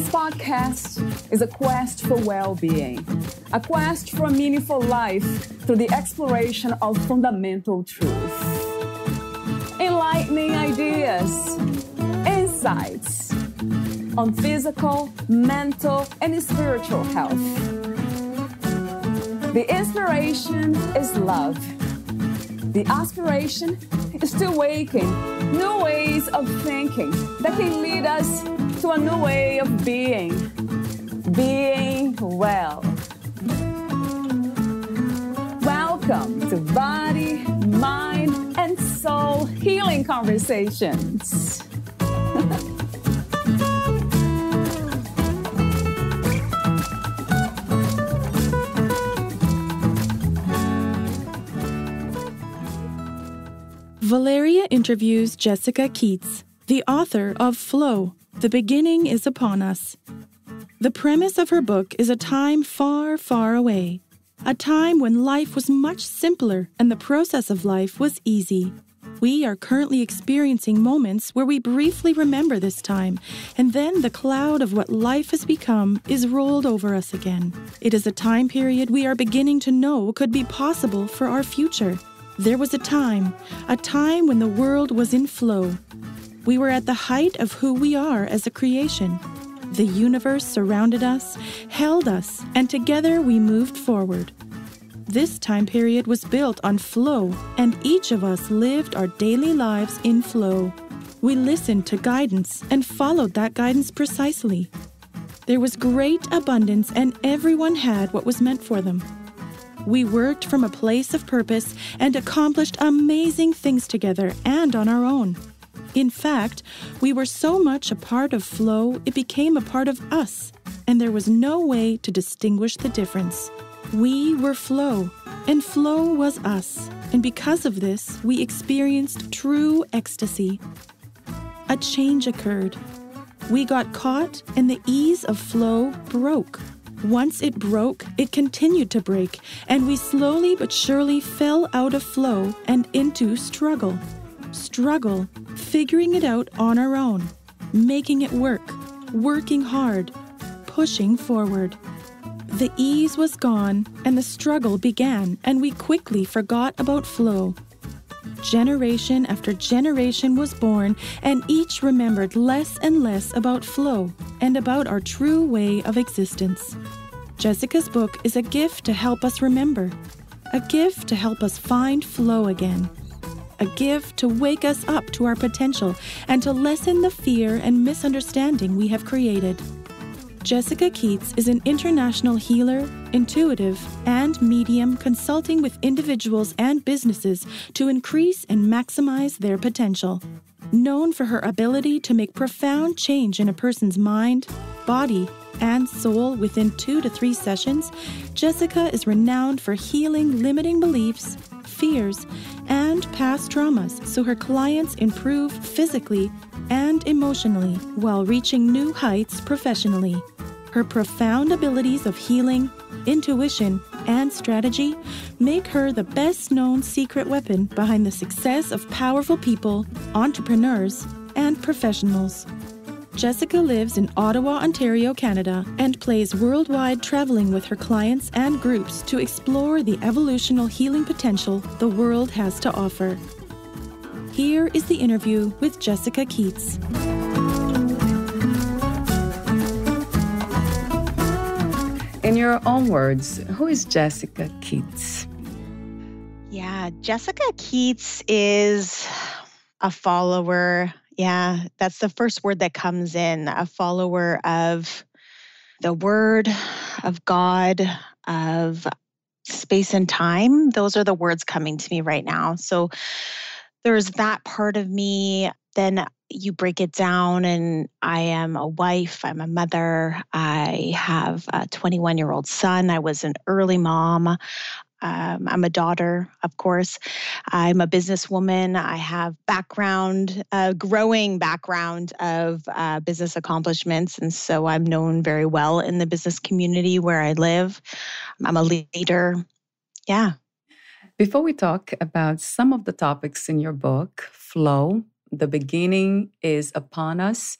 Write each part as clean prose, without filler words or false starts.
This podcast is a quest for well-being, a quest for a meaningful life through the exploration of fundamental truth. Enlightening ideas, insights on physical, mental, and spiritual health. The inspiration is love. The aspiration is to awaken new ways of thinking that can lead us to a new way of being well. Welcome to Body, Mind, and Soul Healing Conversations. Valeria interviews Jessica Keats, the author of Flow, The Beginning is Upon Us. The premise of her book is a time far, far away, a time when life was much simpler and the process of life was easy. We are currently experiencing moments where we briefly remember this time, and then the cloud of what life has become is rolled over us again. It is a time period we are beginning to know could be possible for our future. There was a time when the world was in flow. We were at the height of who we are as a creation. The universe surrounded us, held us, and together we moved forward. This time period was built on flow, and each of us lived our daily lives in flow. We listened to guidance and followed that guidance precisely. There was great abundance, and everyone had what was meant for them. We worked from a place of purpose and accomplished amazing things together and on our own. In fact, we were so much a part of flow, it became a part of us, and there was no way to distinguish the difference. We were flow, and flow was us, and because of this, we experienced true ecstasy. A change occurred. We got caught, and the ease of flow broke. Once it broke, it continued to break, and we slowly but surely fell out of flow and into struggle. Struggle, figuring it out on our own, making it work, working hard, pushing forward. The ease was gone, and the struggle began, and we quickly forgot about flow. Generation after generation was born, and each remembered less and less about flow and about our true way of existence. Jessica's book is a gift to help us remember, a gift to help us find flow again, a gift to wake us up to our potential and to lessen the fear and misunderstanding we have created. Jessica Keats is an international healer, intuitive, and medium consulting with individuals and businesses to increase and maximize their potential. Known for her ability to make profound change in a person's mind, body, and soul within 2 to 3 sessions, Jessica is renowned for healing limiting beliefs, fears, and past traumas so her clients improve physically and emotionally while reaching new heights professionally. Her profound abilities of healing, intuition, and strategy make her the best-known secret weapon behind the success of powerful people, entrepreneurs, and professionals. Jessica lives in Ottawa, Ontario, Canada, and plays worldwide traveling with her clients and groups to explore the evolutional healing potential the world has to offer. Here is the interview with Jessica Keats. In your own words, who is Jessica Keats? Yeah, Jessica Keats is a follower. Yeah, that's the first word that comes in, a follower of the Word, of God, of space and time. Those are the words coming to me right now. So there's that part of me. Then you break it down, and I am a wife, I'm a mother, I have a 21-year-old son, I was an early mom. I'm a daughter, of course. I'm a businesswoman. I have growing background of business accomplishments. And so I'm known very well in the business community where I live. I'm a leader. Yeah. Before we talk about some of the topics in your book, Flow, The Beginning is Upon Us,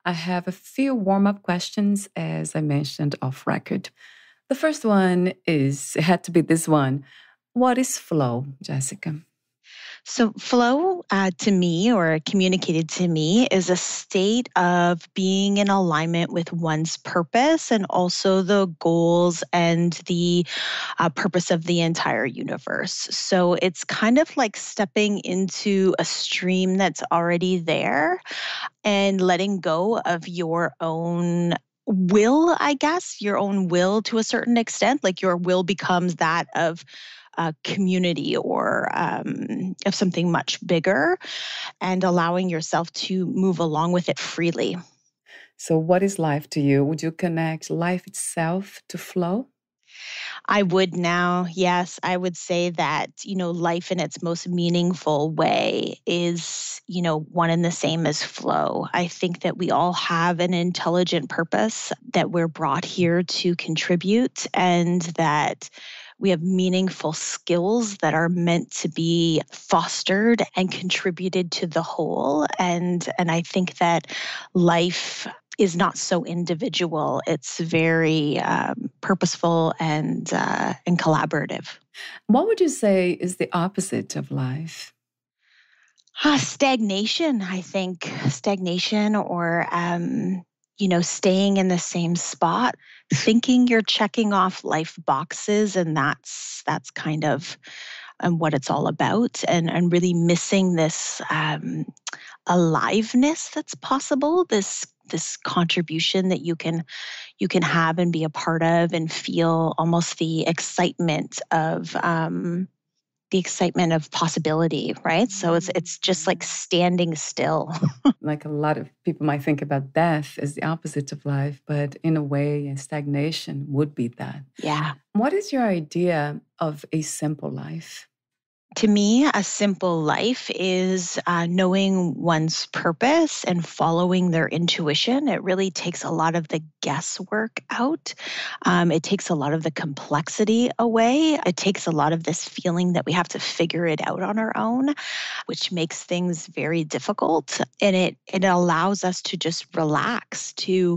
I have a few warm-up questions, as I mentioned off record. The first one is, it had to be this one. What is flow, Jessica? So, flow to me, or communicated to me, is a state of being in alignment with one's purpose and also the goals and the purpose of the entire universe. So, it's kind of like stepping into a stream that's already there and letting go of your own will, I guess, your own will to a certain extent. Like your will becomes that of a community or of something much bigger, and allowing yourself to move along with it freely. So, what is life to you? Would you connect life itself to flow? I would now, yes, I would say that, life in its most meaningful way is, one and the same as flow. I think that we all have an intelligent purpose, that we're brought here to contribute, and that we have meaningful skills that are meant to be fostered and contributed to the whole. And I think that life is not so individual. It's very purposeful and collaborative. What would you say is the opposite of life? Stagnation, I think. Stagnation, or staying in the same spot, thinking you're checking off life boxes, and that's kind of what it's all about, and really missing this aliveness that's possible, this contribution that you can have and be a part of, and feel almost the excitement of possibility, right? So it's just like standing still. Like a lot of people might think about death as the opposite of life, but in a way, stagnation would be that. Yeah. What is your idea of a simple life? To me, a simple life is knowing one's purpose and following their intuition. It really takes a lot of the guesswork out. It takes a lot of the complexity away. It takes a lot of this feeling that we have to figure it out on our own, which makes things very difficult. And it allows us to just relax, to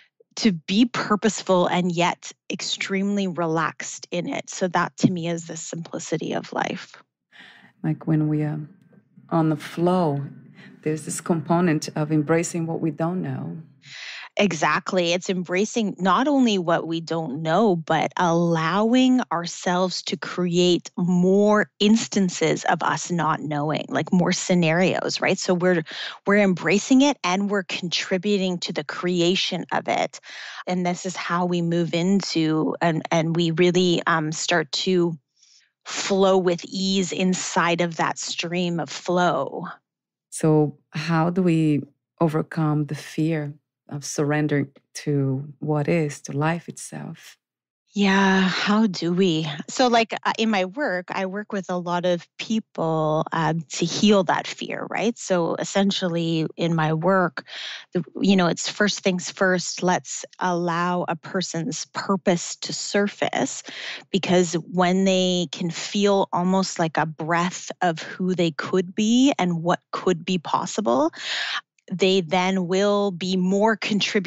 be purposeful and yet extremely relaxed in it. So that to me is the simplicity of life. Like when we are on the flow, there's this component of embracing what we don't know. Exactly. It's embracing not only what we don't know, but allowing ourselves to create more instances of us not knowing, like more scenarios, right? So we're embracing it and we're contributing to the creation of it. And this is how we move into and we really start to flow with ease inside of that stream of flow. So how do we overcome the fear of surrendering to what is, to life itself? Yeah, how do we? So, like in my work, I work with a lot of people to heal that fear, right? So, essentially, in my work, it's first things first. Let's allow a person's purpose to surface, because when they can feel almost like a breath of who they could be and what could be possible, they then will be more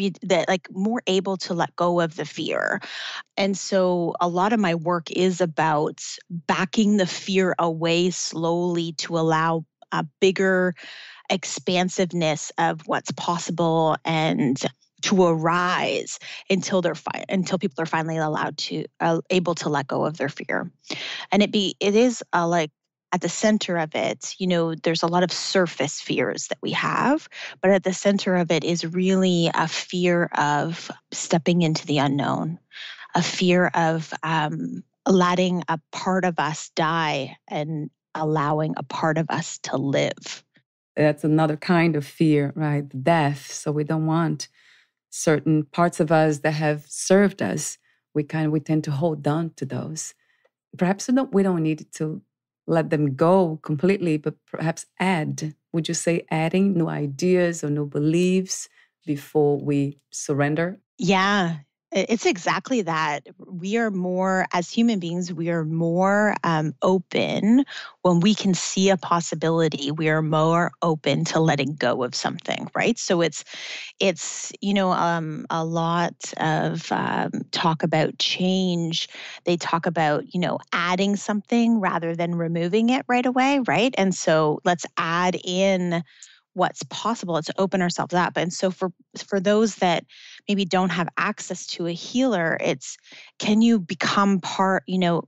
more able to let go of the fear. And so a lot of my work is about backing the fear away slowly to allow a bigger expansiveness of what's possible and to arise until people are finally allowed to able to let go of their fear. And it is like at the center of it, there's a lot of surface fears that we have, but at the center of it is really a fear of stepping into the unknown, a fear of letting a part of us die and allowing a part of us to live. That's another kind of fear, right? Death. So we don't want certain parts of us that have served us. We tend to hold on to those. Perhaps we don't need to let them go completely, but perhaps would you say adding new ideas or new beliefs before we surrender? Yeah. It's exactly that. We are more, as human beings, we are more open when we can see a possibility. We are more open to letting go of something, right? So it's a lot of talk about change. They talk about adding something rather than removing it right away, right? And so let's add in what's possible. Let's open ourselves up. And so for those that maybe don't have access to a healer, it's, can you become part,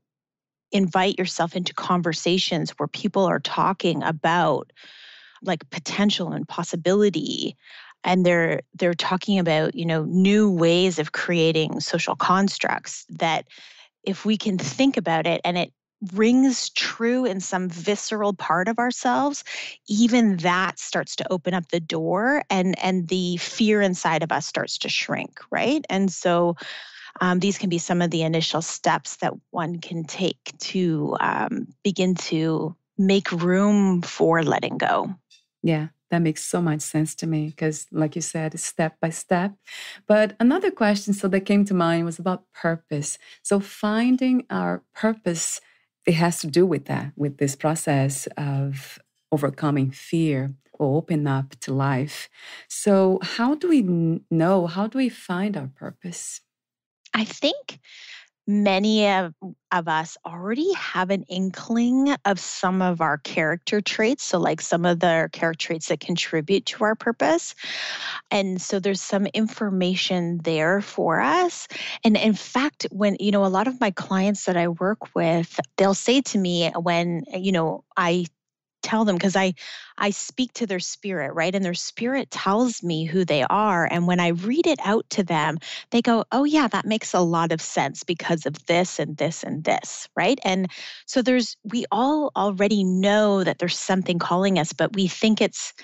invite yourself into conversations where people are talking about like potential and possibility, and they're talking about new ways of creating social constructs that, if we can think about it and it rings true in some visceral part of ourselves, even that starts to open up the door, and the fear inside of us starts to shrink, right? And so these can be some of the initial steps that one can take to begin to make room for letting go. Yeah, that makes so much sense to me because, like you said, it's step by step. But another question that came to mind was about purpose. So finding our purpose, it has to do with that, with this process of overcoming fear or open up to life. So how do we know? How do we find our purpose? I think many of us already have an inkling of some of our character traits. So, like some of the character traits that contribute to our purpose. And so there's some information there for us. And in fact, when, a lot of my clients that I work with, they'll say to me when, I tell them, because I speak to their spirit, right? And their spirit tells me who they are. And when I read it out to them, they go, oh yeah, that makes a lot of sense because of this and this and this, right? And so we all already know that there's something calling us, but we think it's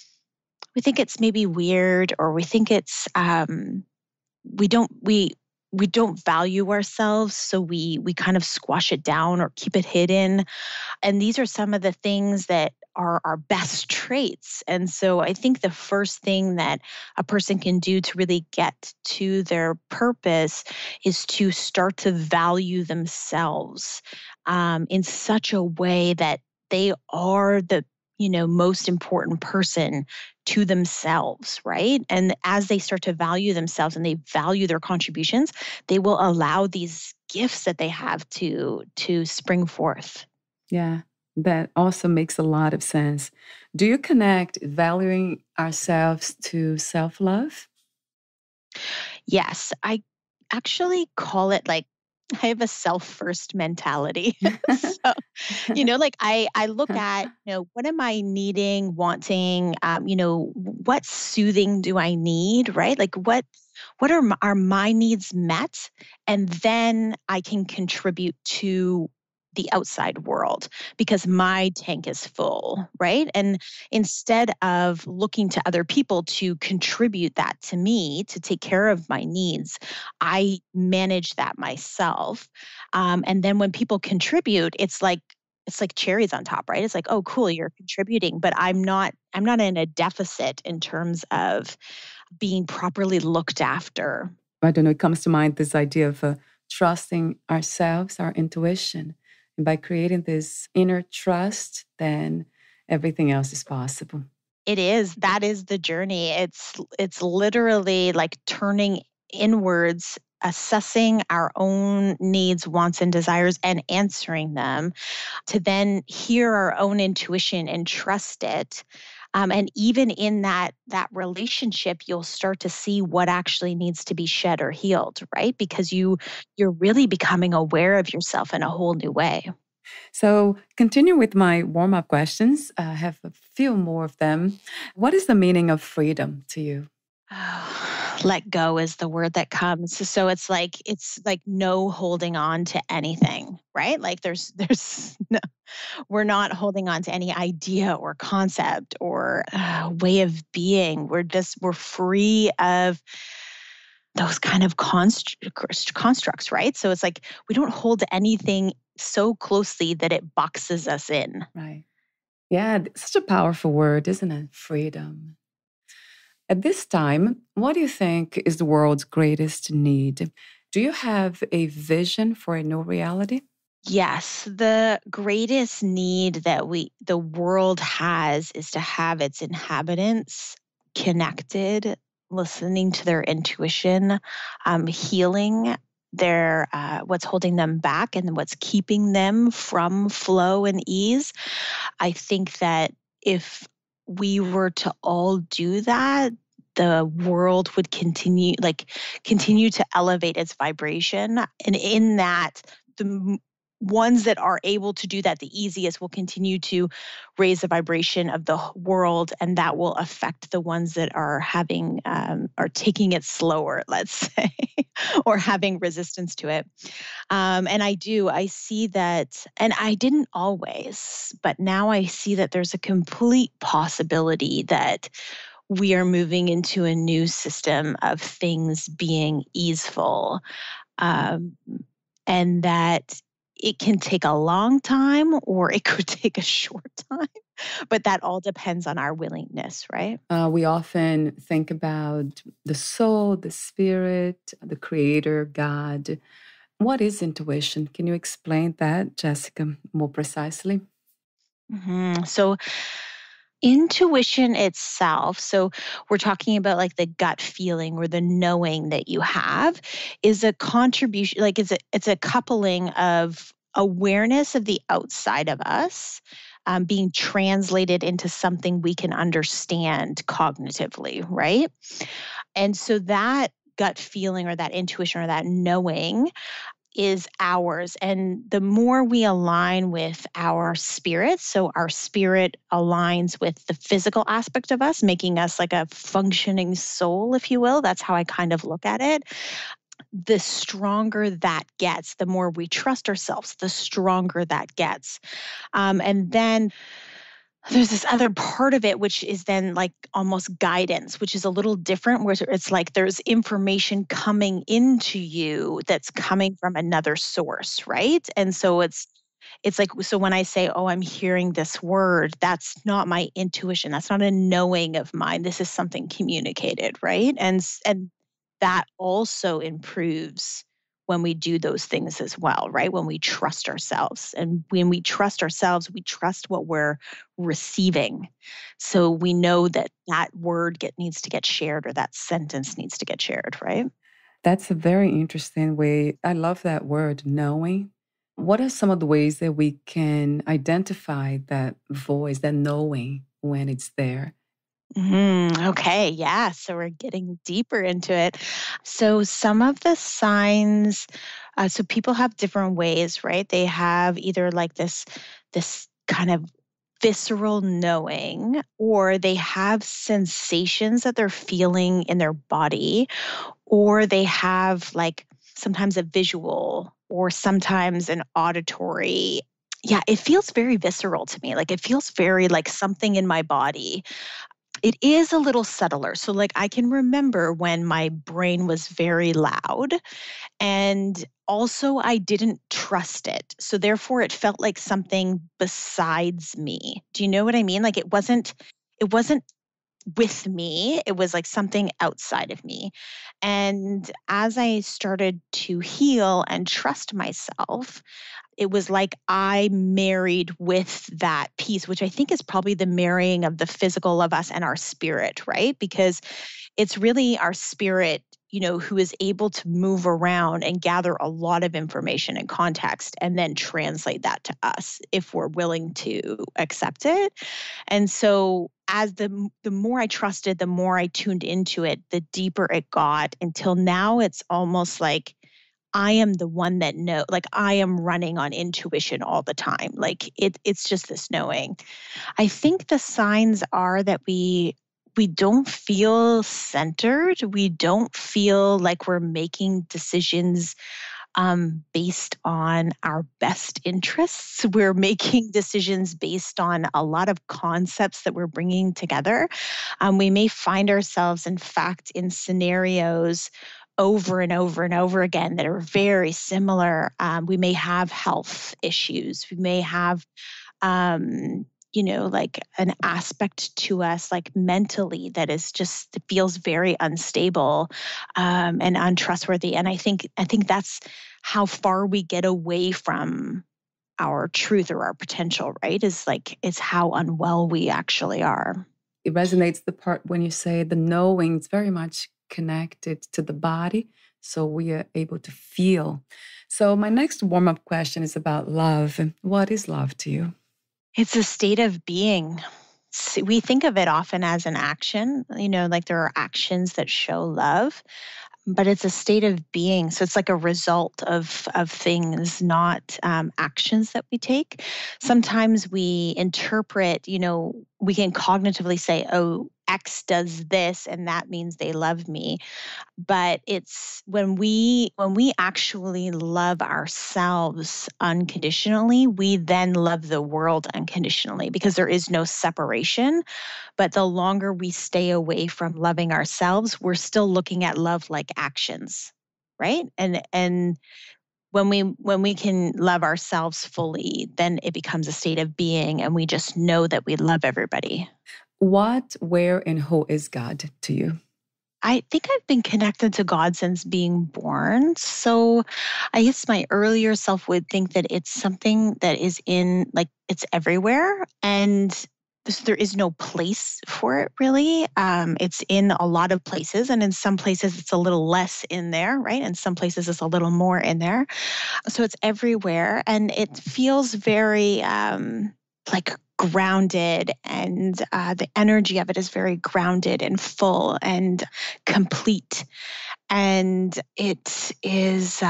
maybe weird, or we think it's we don't value ourselves, so we kind of squash it down or keep it hidden. And these are some of the things that are our best traits. And so I think the first thing that a person can do to really get to their purpose is to start to value themselves in such a way that they are the most important person to themselves, right? And as they start to value themselves and they value their contributions, they will allow these gifts that they have to spring forth. Yeah, that also makes a lot of sense. Do you connect valuing ourselves to self-love? Yes, I actually call it like, I have a self first mentality. So, like I look at, what am I needing, wanting, what soothing do I need, right? Like what are my needs met? And then I can contribute to the outside world because my tank is full, right? And instead of looking to other people to contribute that to me to take care of my needs, I manage that myself. And then when people contribute, it's like cherries on top, right? It's like, oh, cool, you're contributing, but I'm not in a deficit in terms of being properly looked after. I don't know, it comes to mind this idea of trusting ourselves, our intuition. And by creating this inner trust, then everything else is possible. It is. That is the journey. It's literally like turning inwards, assessing our own needs, wants, and desires, and answering them, to then hear our own intuition and trust it. And even in that relationship, you'll start to see what actually needs to be shed or healed, right? Because you're really becoming aware of yourself in a whole new way. So, continue with my warm up questions. I have a few more of them. What is the meaning of freedom to you? Let go is the word that comes. So it's like no holding on to anything, right? Like there's no, we're not holding on to any idea or concept or way of being. We're free of those kind of constructs, right? So it's like we don't hold anything so closely that it boxes us in. Right. Yeah, such a powerful word, isn't it? Freedom. At this time, what do you think is the world's greatest need? Do you have a vision for a new reality? Yes, the greatest need that the world has is to have its inhabitants connected, listening to their intuition, healing their what's holding them back and what's keeping them from flow and ease. I think that if we were to all do that, the world would continue to elevate its vibration. And in that, ones that are able to do that the easiest will continue to raise the vibration of the world, and that will affect the ones that are are taking it slower, let's say, or having resistance to it. And I see that, and I didn't always, but now I see that there's a complete possibility that we are moving into a new system of things being easeful, um, and that it can take a long time or it could take a short time, but that all depends on our willingness, right? We often think about the soul, the spirit, the creator, God. What is intuition? Can you explain that, Jessica, more precisely? So, intuition itself, so we're talking about like the gut feeling or the knowing that you have, is a contribution, like it's a coupling of awareness of the outside of us, being translated into something we can understand cognitively, right? And so that gut feeling or that intuition or that knowing is ours. And the more we align with our spirit, so our spirit aligns with the physical aspect of us, making us like a functioning soul, if you will. That's how I kind of look at it. The stronger that gets, the more we trust ourselves, the stronger that gets. And then there's this other part of it, which is then like almost guidance, which is a little different, where it's like there's information coming into you that's coming from another source, right? And so it's like, so when I say, oh, I'm hearing this word, that's not my intuition. That's not a knowing of mine. This is something communicated, right? And that also improves when we do those things as well, right? When we trust ourselves. And when we trust ourselves, we trust what we're receiving. So we know that that needs to get shared, or that sentence needs to get shared, right? That's a very interesting way. I love that word, knowing. What are some of the ways that we can identify that voice, that knowing when it's there? Okay, yeah. So we're getting deeper into it. So some of the signs, so people have different ways, right? They have either like this kind of visceral knowing, or they have sensations that they're feeling in their body, or they have like sometimes a visual or sometimes an auditory. Yeah, it feels very visceral to me. Like it feels very like something in my body. It is a little subtler. So, like, I can remember when my brain was very loud, and also I didn't trust it. So, therefore, it felt like something besides me. Do you know what I mean? Like, it wasn't with me, it was like something outside of me. And as I started to heal and trust myself, it was like I married with that piece, which I think is probably the marrying of the physical of us and our spirit, right? Because it's really our spirit, who is able to move around and gather a lot of information and context and then translate that to us if we're willing to accept it. And so as the more I trusted, the more I tuned into it, the deeper it got, until now it's almost like I am the one that like I am running on intuition all the time. Like it's just this knowing. I think the signs are that we don't feel centered. We don't feel like we're making decisions based on our best interests. We're making decisions based on a lot of concepts that we're bringing together. We may find ourselves, in fact, in scenarios over and over and over again that are very similar. We may have health issues. We may have um, like an aspect to us, like mentally, that is just feels very unstable and untrustworthy. And I think that's how far we get away from our truth or our potential, right? Is how unwell we actually are. It resonates the part when you say the knowing is very much connected to the body. So we are able to feel. So my next warm-up question is about love. What is love to you? It's a state of being. We think of it often as an action, like there are actions that show love, but it's a state of being. So it's like a result of things, not actions that we take. Sometimes we interpret, we can cognitively say, oh, X does this and that means they love me. But it's when we actually love ourselves unconditionally, we then love the world unconditionally because there is no separation. But the longer we stay away from loving ourselves, we're still looking at love like actions, right? And when we can love ourselves fully, then it becomes a state of being and we just know that we love everybody. What, where, and who is God to you? I think I've been connected to God since being born. So I guess my earlier self would think that it's something that is it's everywhere. And there is no place for it really. It's in a lot of places. And in some places, it's a little less in there, right? And some places, it's a little more in there. So it's everywhere. And it feels very like grounded, and the energy of it is very grounded and full and complete. And it is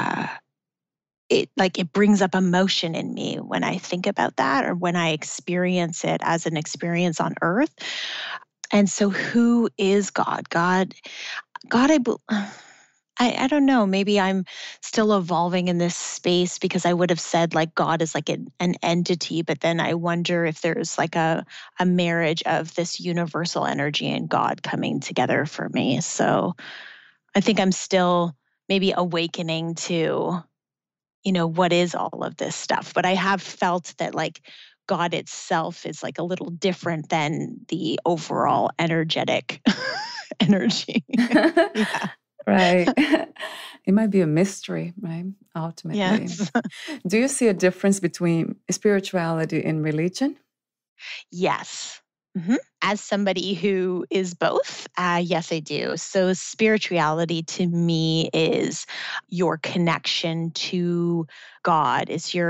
it brings up emotion in me when I think about that or when I experience it as an experience on earth. And so who is God? God, I don't know. Maybe I'm still evolving in this space because I would have said like God is like an entity, but then I wonder if there's like a marriage of this universal energy and God coming together for me. So I think I'm still maybe awakening to, what is all of this stuff. But I have felt that like God itself is like a little different than the overall energetic energy. Yeah. Right. It might be a mystery, right? Ultimately. Yes. Do you see a difference between spirituality and religion? Yes. As somebody who is both, yes, I do. So spirituality to me is your connection to God.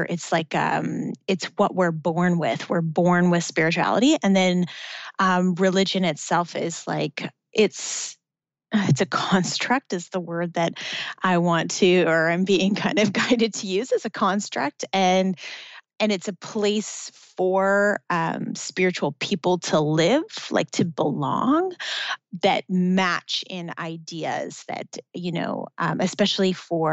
It's what we're born with. We're born with spirituality, and then religion itself is like it's a construct is the word that I want to, or I'm being kind of guided to use as a construct. And it's a place for spiritual people to live, like to belong, that match in ideas that, especially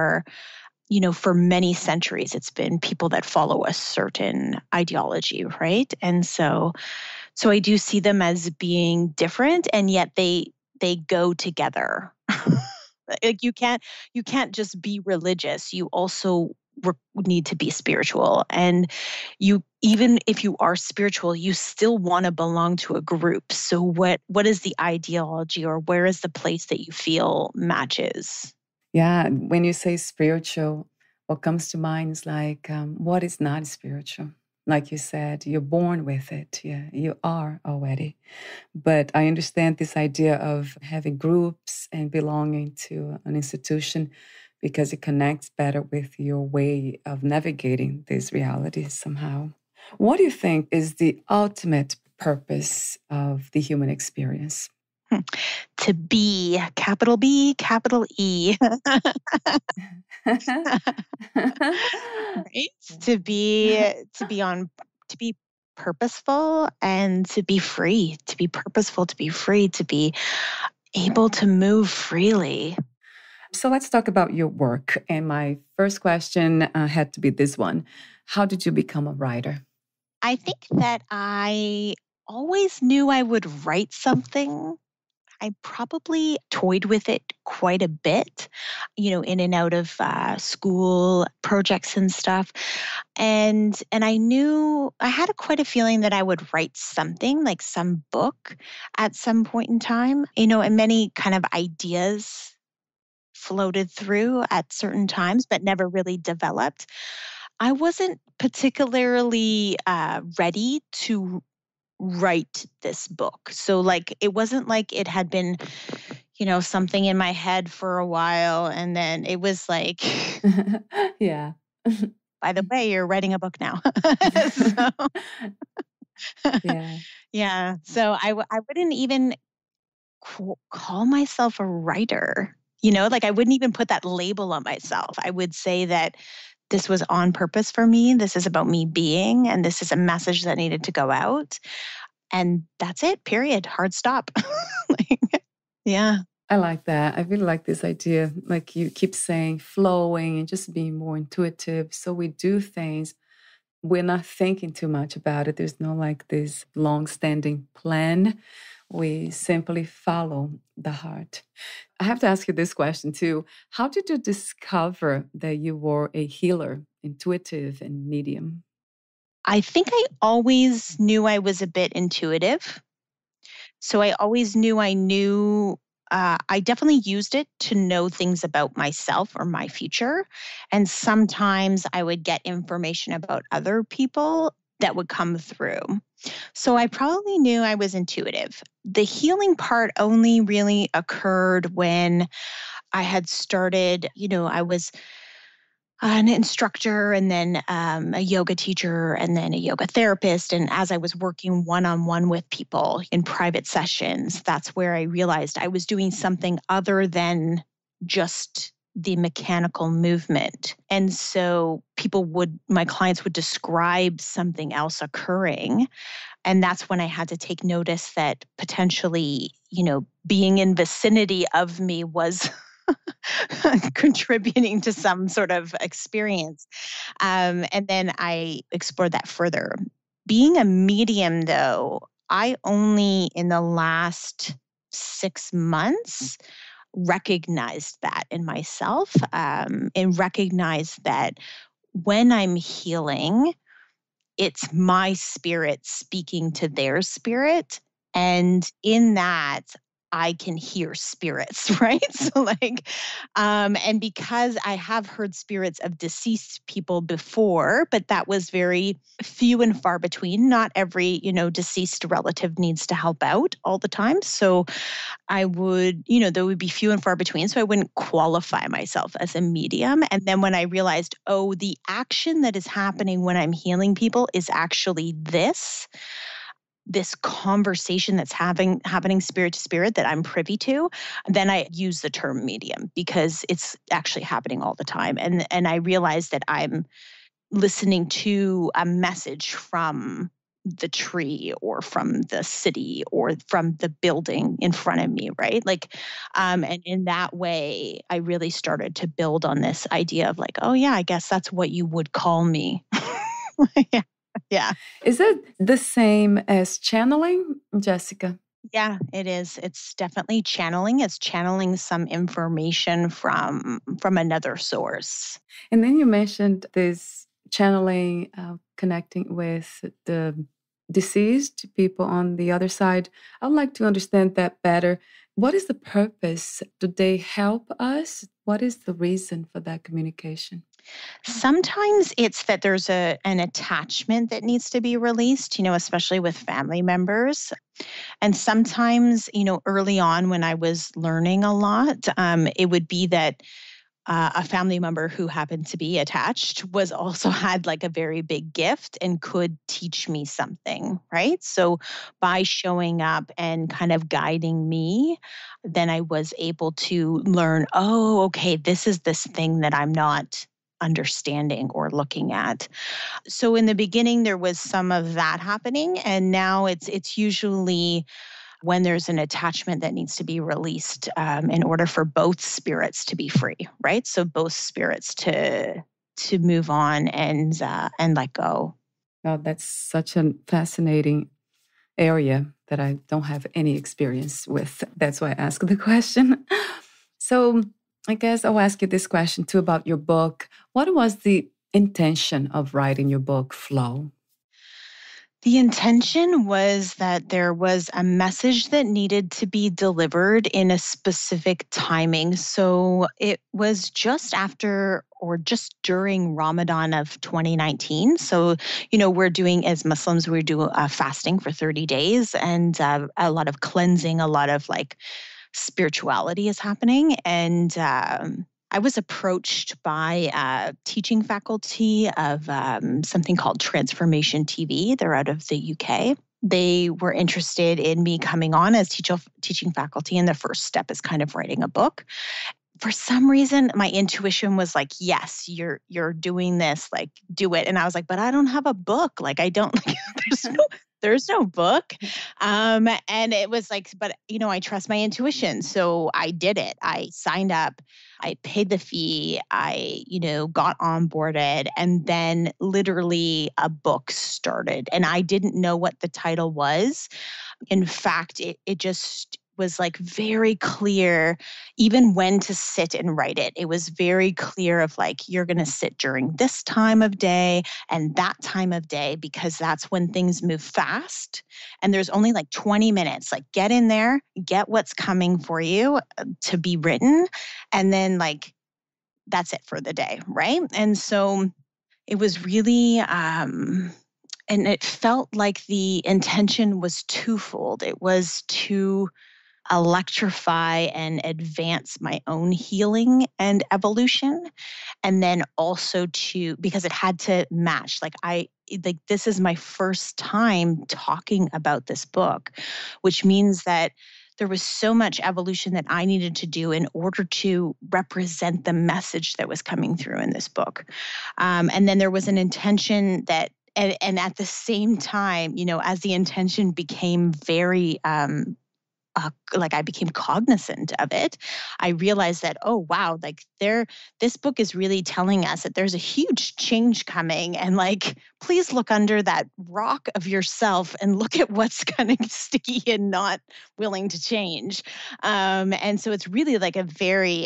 for many centuries, it's been people that follow a certain ideology, right? And so I do see them as being different, and yet they go together. Like you can't just be religious. You also need to be spiritual, and you even if you are spiritual, you still want to belong to a group. So what is the ideology, or where is the place that you feel matches? Yeah, when you say spiritual, what comes to mind is like, what is not spiritual? Like you said, you're born with it. Yeah, you are already. But I understand this idea of having groups and belonging to an institution because it connects better with your way of navigating these realities somehow. What do you think is the ultimate purpose of the human experience? To be, capital B, capital E. Right? To be purposeful and to be free, to be purposeful, to be free, to be able to move freely. So let's talk about your work. And my first question had to be this one. How did you become a writer? I think that I always knew I would write something. I probably toyed with it quite a bit, in and out of school projects and stuff. And I knew I had quite a feeling that I would write something like some book at some point in time, and many kind of ideas floated through at certain times, but never really developed. I wasn't particularly ready to write this book. So, like, it wasn't like it had been, something in my head for a while. And then it was like, Yeah. by the way, you're writing a book now. So, Yeah. yeah. So I wouldn't even call myself a writer. Like I wouldn't even put that label on myself. I would say that this was on purpose for me. This is about me being, and this is a message that needed to go out. And that's it, period. Hard stop. Like, yeah. I like that. I really like this idea. Like you keep saying, flowing and just being more intuitive. So we do things, we're not thinking too much about it. There's no like this long-standing plan. We simply follow the heart. I have to ask you this question too. How did you discover that you were a healer, intuitive, and medium? I think I always knew I was a bit intuitive. So I always knew I definitely used it to know things about myself or my future. And sometimes I would get information about other people that would come through. So I probably knew I was intuitive. The healing part only really occurred when I had started, I was an instructor and then a yoga teacher and then a yoga therapist. And as I was working one on one with people in private sessions, that's where I realized I was doing something other than just the mechanical movement. And so my clients would describe something else occurring. And that's when I had to take notice that potentially, being in vicinity of me was contributing to some sort of experience. And then I explored that further. Being a medium, though, I only in the last 6 months recognized that in myself, and recognized that when I'm healing, it's my spirit speaking to their spirit. And in that, I can hear spirits, right? So, like, and because I have heard spirits of deceased people before, but that was very few and far between. Not every, deceased relative needs to help out all the time. So I would, there would be few and far between. So I wouldn't qualify myself as a medium. And then when I realized, oh, the action that is happening when I'm healing people is actually this conversation that's happening spirit to spirit that I'm privy to, then I use the term medium because it's actually happening all the time. And I realize that I'm listening to a message from the tree or from the city or from the building in front of me, right? Like, and in that way, I really started to build on this idea of like, oh yeah, I guess that's what you would call me. Yeah. Yeah. Is it the same as channeling, Jessica? Yeah, it is. It's definitely channeling. It's channeling some information from another source. And then you mentioned this channeling, connecting with the deceased people on the other side. I'd like to understand that better. What is the purpose? Do they help us? What is the reason for that communication? Sometimes it's that there's an attachment that needs to be released, especially with family members. And sometimes, early on when I was learning a lot, it would be that a family member who happened to be attached was also had like a very big gift and could teach me something, right? So by showing up and kind of guiding me, then I was able to learn, oh, okay, this is this thing that I'm not understanding or looking at. So in the beginning there was some of that happening, and now it's usually when there's an attachment that needs to be released, in order for both spirits to be free, right? So both spirits to move on and let go. Oh, that's such a fascinating area that I don't have any experience with. That's why I asked the question. So I guess I'll ask you this question too about your book. What was the intention of writing your book, Flow? The intention was that there was a message that needed to be delivered in a specific timing. So it was just after or just during Ramadan of 2019. So, we're doing, as Muslims, we do fasting for 30 days and a lot of cleansing, a lot of like spirituality is happening. And I was approached by teaching faculty of something called Transformation TV. They're out of the UK. They were interested in me coming on as teaching faculty, and the first step is kind of writing a book. For some reason, my intuition was like, yes, you're doing this, like, do it. And I was like, but I don't have a book. Like, I don't, like, there's no book. And it was like, but, I trust my intuition. So I did it. I signed up, I paid the fee, I, got onboarded, and then literally a book started. And I didn't know what the title was. In fact, it just was like very clear, even when to sit and write it. It was very clear of like, you're going to sit during this time of day and that time of day, because that's when things move fast. And there's only like 20 minutes, like get in there, get what's coming for you to be written. And then like, that's it for the day. Right. And so it was really, and it felt like the intention was twofold. It was to electrify and advance my own healing and evolution. And then also because it had to match, this is my first time talking about this book, which means that there was so much evolution that I needed to do in order to represent the message that was coming through in this book. And then there was an intention that, and at the same time, as the intention became very, I became cognizant of it, I realized that, oh, wow, this book is really telling us that there's a huge change coming. And like, please look under that rock of yourself and look at what's kind of sticky and not willing to change. And so it's really like a very,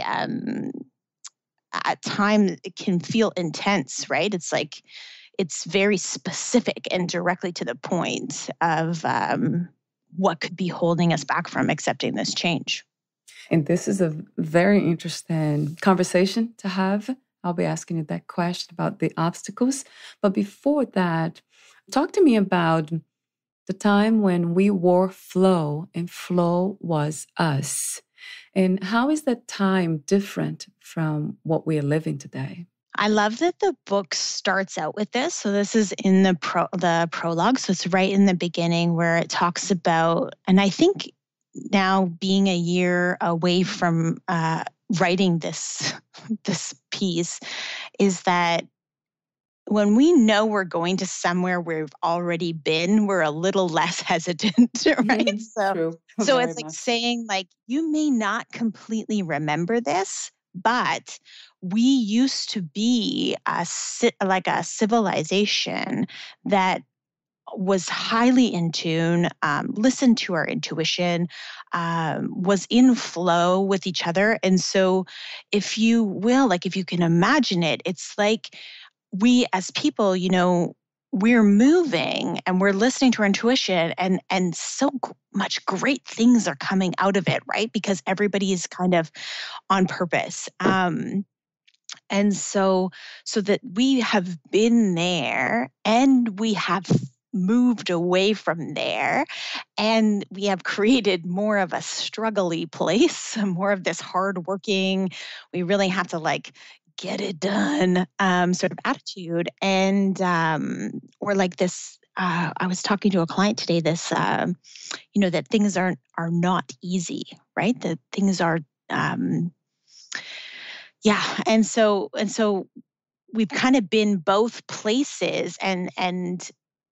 at times it can feel intense, right? It's like, it's very specific and directly to the point of, what could be holding us back from accepting this change. And this is a very interesting conversation to have. I'll be asking you that question about the obstacles. But before that, talk to me about the time when we wore Flow and Flow was us. And how is that time different from what we are living today? I love that the book starts out with this. So this is in the prologue. So it's right in the beginning where it talks about, and I think now being a year away from writing this piece, is that when we know we're going to somewhere we've already been, we're a little less hesitant, right? True. So it's like saying, like, you may not completely remember this, but we used to be a civilization that was highly in tune, listened to our intuition, was in flow with each other. And so if you will, like if you can imagine it, it's like we as people, we're moving and we're listening to our intuition, and so much great things are coming out of it, right? Because everybody is kind of on purpose. And so that we have been there and we have moved away from there, and we have created more of a struggly place, more of this hardworking, we really have to like get it done sort of attitude. And or like this, I was talking to a client today, this, that things are not easy, right? That things are, yeah. And so we've kind of been both places, and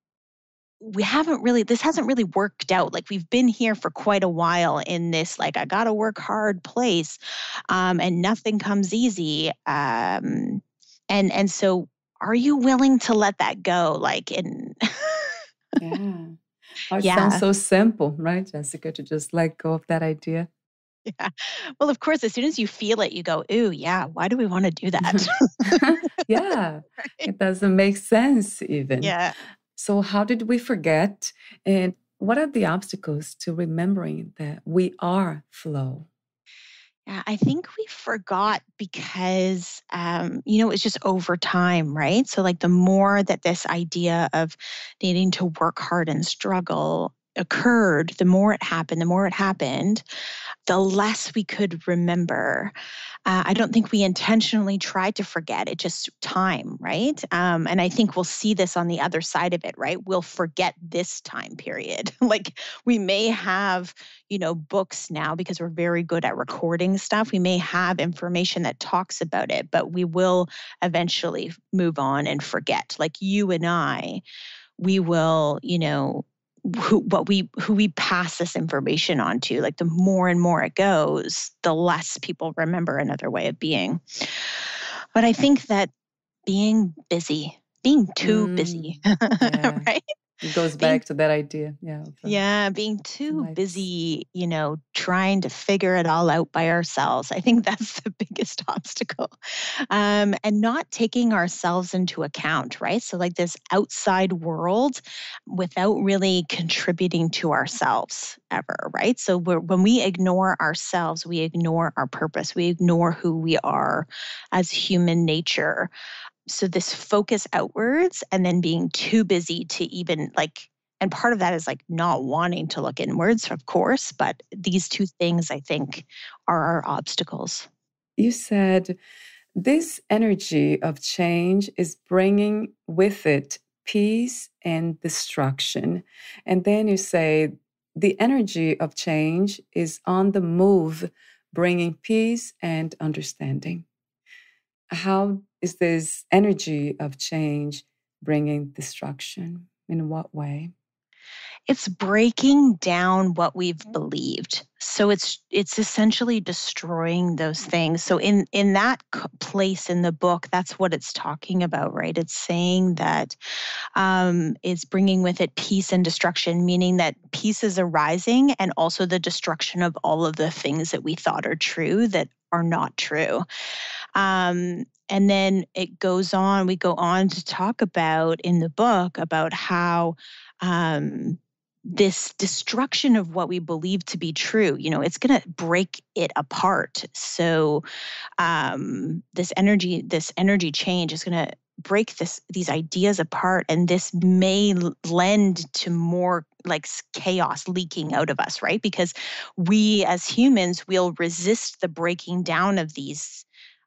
this hasn't really worked out. Like we've been here for quite a while in this, like, I got to work hard place, and nothing comes easy. And so are you willing to let that go? Like, Yeah. Oh, it sounds Yeah. so simple, right, Jessica, to just let go of that idea. Yeah. Well, of course, as soon as you feel it, you go, ooh, yeah, why do we want to do that? Yeah, Right? it doesn't make sense even. Yeah. So, how did we forget? And what are the obstacles to remembering that we are flow? Yeah, I think we forgot because, it's just over time, right? So, like, the more that this idea of needing to work hard and struggle occurred, the more it happened, the less we could remember. I don't think we intentionally tried to forget. It just time, right? And I think we'll see this on the other side of it, right? We'll forget this time period. Like we may have, books now because we're very good at recording stuff. We may have information that talks about it, but we will eventually move on and forget. Like you and I, we will, who we pass this information on to, like the more and more it goes, the less people remember another way of being. But I think that being too busy, Mm, yeah, right? it goes Being back to that idea. Yeah, of Yeah, being too lights. busy, trying to figure it all out by ourselves. I think that's the biggest obstacle. And not taking ourselves into account, right? So, like this outside world without really contributing to ourselves ever, right? So, when we ignore ourselves, we ignore our purpose, we ignore who we are as human nature. So this focus outwards and then being too busy to even like, and part of that is like not wanting to look inwards, of course, but these two things I think are our obstacles. You said this energy of change is bringing with it peace and destruction. And then you say the energy of change is on the move, bringing peace and understanding. How is this energy of change bringing destruction? In what way? It's breaking down what we've believed. So it's essentially destroying those things. So in that place in the book, that's what it's talking about, right? It's saying that is bringing with it peace and destruction, meaning that peace is arising and also the destruction of all of the things that we thought are true that are not true. And then we go on to talk about in the book about how um, this destruction of what we believe to be true, it's going to break it apart. So this energy change is going to break these ideas apart, and this may lend to more like chaos leaking out of us, right? Because we as humans will resist the breaking down of these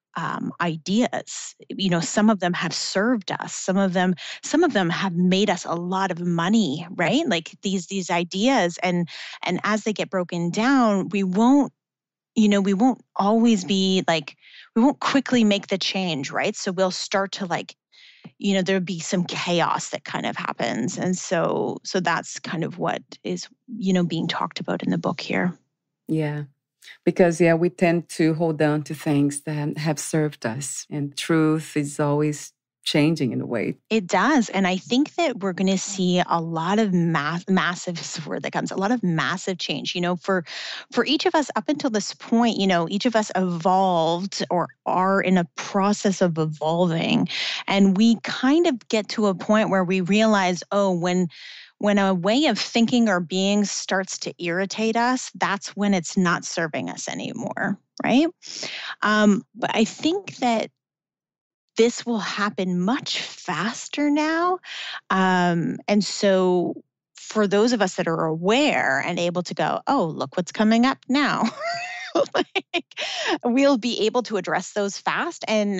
ideas. Some of them have served us. Some of them have made us a lot of money, right? Like these ideas, and as they get broken down, we won't always be like, we won't quickly make the change, right? So we'll start to like, there'll be some chaos that kind of happens, and so that's kind of what is being talked about in the book here. Yeah. Because, yeah, we tend to hold on to things that have served us, and truth is always changing in a way. It does. And I think that we're going to see a lot of massive is the word that comes, a lot of massive change. For each of us up until this point, each of us evolved or are in a process of evolving. And we kind of get to a point where we realize, oh, when a way of thinking or being starts to irritate us, that's when it's not serving us anymore, right? But I think that this will happen much faster now. And so for those of us that are aware and able to go, oh, look what's coming up now. Like, we'll be able to address those fast.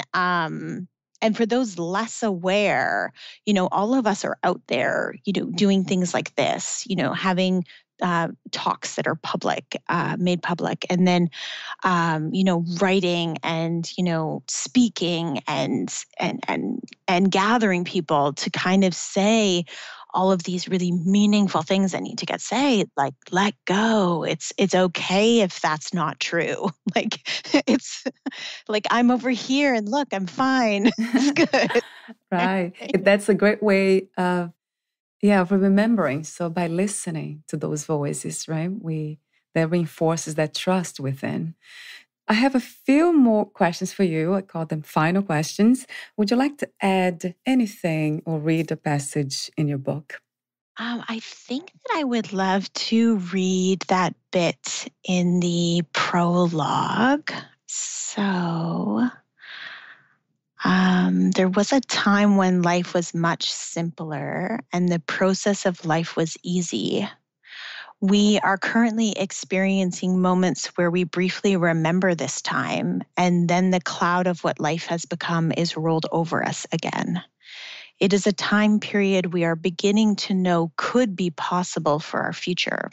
And for those less aware, all of us are out there, doing things like this, having talks that are public, made public, and then writing and speaking and gathering people to kind of say all of these really meaningful things that need to get said, like let go. It's okay if that's not true. Like it's like I'm over here and look, I'm fine. It's good. Right. That's a great way of, Yeah, of remembering. So by listening to those voices, right, that reinforces that trust within. I have a few more questions for you. I call them final questions. Would you like to add anything or read a passage in your book? I think that I would love to read that bit in the prologue. So, there was a time when life was much simpler and the process of life was easy. We are currently experiencing moments where we briefly remember this time, and then the cloud of what life has become is rolled over us again. It is a time period we are beginning to know could be possible for our future.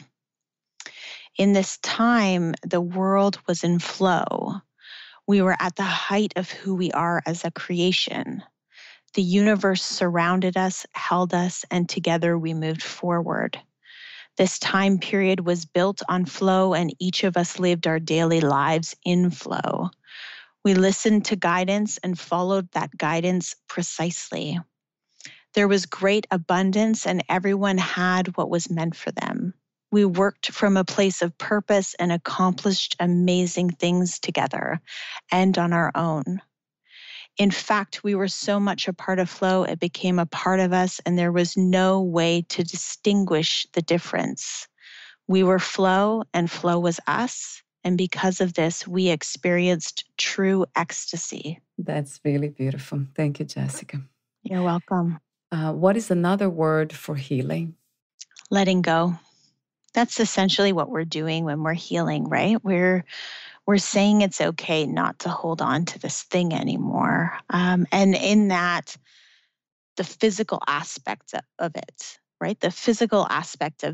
In this time, the world was in flow. We were at the height of who we are as a creation. The universe surrounded us, held us, and together we moved forward. This time period was built on flow, and each of us lived our daily lives in flow. We listened to guidance and followed that guidance precisely. There was great abundance, and everyone had what was meant for them. We worked from a place of purpose and accomplished amazing things together and on our own. In fact, we were so much a part of flow, it became a part of us, and there was no way to distinguish the difference. We were flow, and flow was us. And because of this, we experienced true ecstasy. That's really beautiful. Thank you, Jessica. You're welcome. What is another word for healing? Letting go. That's essentially what we're doing when we're healing, right? We're saying it's okay not to hold on to this thing anymore. And in that, the physical aspect of it, right? The physical aspect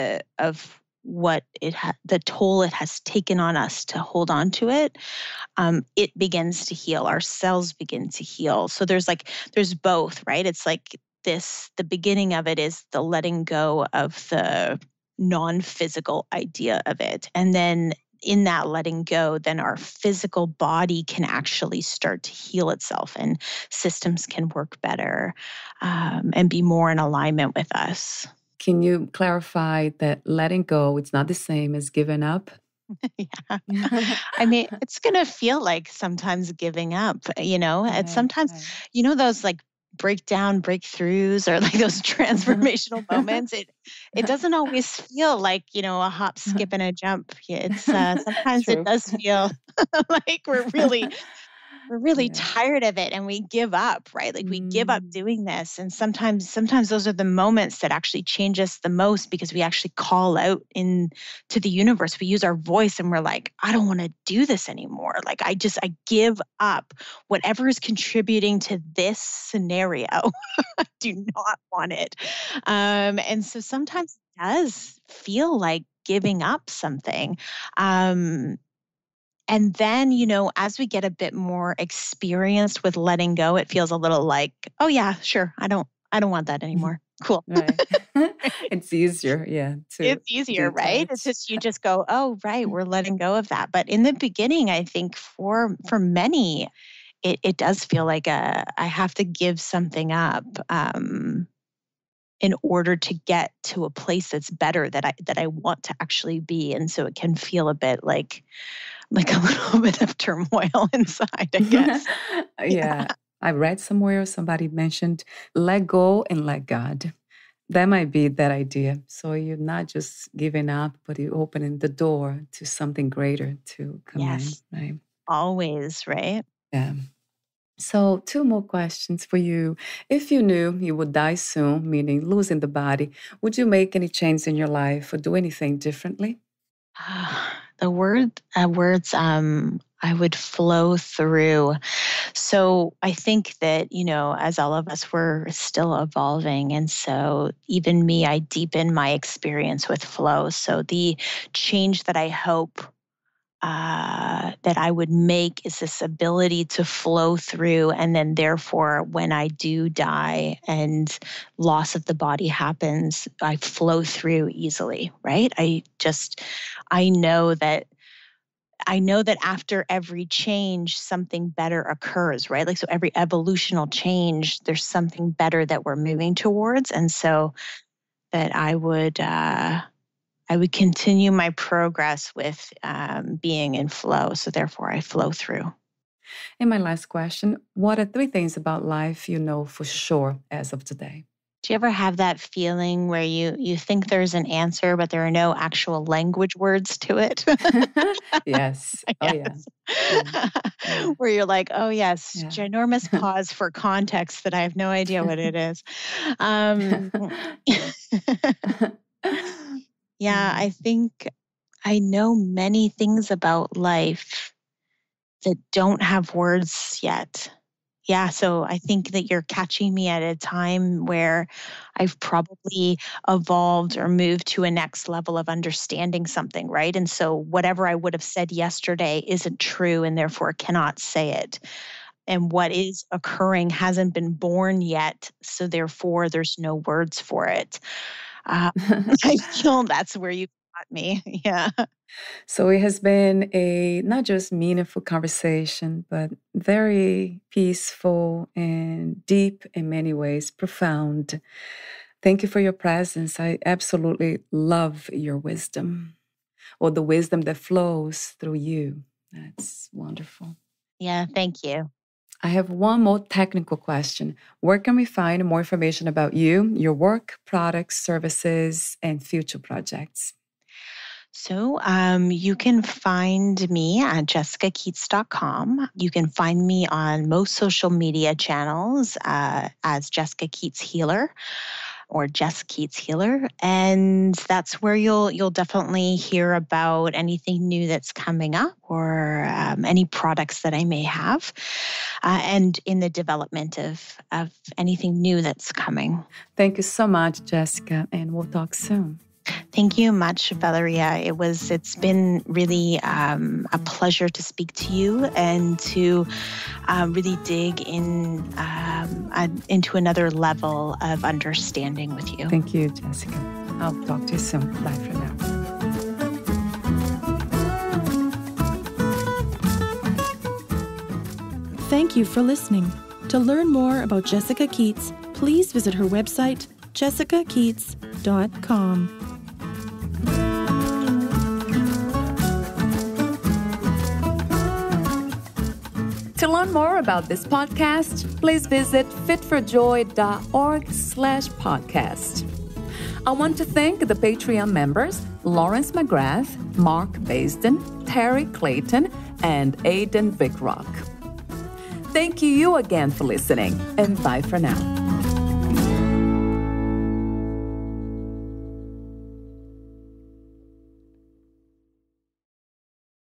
of what the toll it has taken on us to hold on to it, it begins to heal. Our cells begin to heal. So there's both, right? It's like the beginning of it is the letting go of the non-physical idea of it. And then in that letting go, then our physical body can actually start to heal itself and systems can work better and be more in alignment with us. Can you clarify that letting go, it's not the same as giving up? Yeah. I mean, it's going to feel like sometimes giving up, and sometimes, those like breakthroughs or like those transformational moments, it doesn't always feel like, a hop, skip, and a jump. It's sometimes it does feel like we're really tired of it and we give up, right? Like we give up doing this. And sometimes those are the moments that actually change us the most because we actually call out into the universe. We use our voice and we're like, I don't want to do this anymore. Like I give up whatever is contributing to this scenario. I do not want it. And so sometimes it does feel like giving up something. And then, as we get a bit more experienced with letting go, it feels a little like, oh yeah, sure. I don't want that anymore. Cool. Right. It's easier, yeah. It's easier, right? It's just, you just go, oh, right, we're letting go of that. But in the beginning, I think for many, it does feel like I have to give something up in order to get to a place that's better that I want to actually be. And so it can feel a bit like a little bit of turmoil inside, I guess. Yeah. I read somewhere somebody mentioned let go and let God. That might be that idea. So you're not just giving up, but you're opening the door to something greater to come in, right? Always, right? Yeah. So 2 more questions for you. If you knew you would die soon, meaning losing the body, would you make any change in your life or do anything differently? The words I would flow through. So I think that, as all of us, we're still evolving. And so even me, I deepen my experience with flow. So the change that I hope that I would make is this ability to flow through. And then therefore, when I do die and loss of the body happens, I flow through easily, right? I know that after every change, something better occurs, right? Like, so every evolutional change, there's something better that we're moving towards. And so that I would continue my progress with being in flow. So therefore, I flow through. And my last question, what are 3 things about life you know for sure as of today? Do you ever have that feeling where you think there's an answer, but there are no actual language words to it? Yes. Oh, yeah. Yeah. Where you're like, oh, yes, Yeah. ginormous pause for context that I have no idea what it is. Yeah, I think I know many things about life that don't have words yet. Yeah, so I think that you're catching me at a time where I've probably evolved or moved to a next level of understanding something, right? And so whatever I would have said yesterday isn't true and therefore cannot say it. And what is occurring hasn't been born yet, so therefore there's no words for it. I feel that's where you got me. Yeah. So it has been a not just meaningful conversation, but very peaceful and deep in many ways, profound. Thank you for your presence. I absolutely love your wisdom, or the wisdom that flows through you. That's wonderful. Yeah, thank you. I have one more technical question. Where can we find more information about you, your work, products, services, and future projects? So you can find me at jessicakeats.com. You can find me on most social media channels as Jessica Keats Healer or Jess Keats Healer. And that's where you'll definitely hear about anything new that's coming up or any products that I may have and in the development of anything new that's coming. Thank you so much, Jessica, and we'll talk soon. Thank you much, Valeria. It's been really a pleasure to speak to you and to really dig into another level of understanding with you. Thank you, Jessica. I'll talk to you soon. Bye for now. Thank you for listening. To learn more about Jessica Keats, please visit her website, jessicakeats.com. To learn more about this podcast, please visit fitforjoy.org/podcast. I want to thank the Patreon members, Lawrence McGrath, Mark Basden, Terry Clayton, and Aidan Vickrock. Thank you again for listening, and bye for now.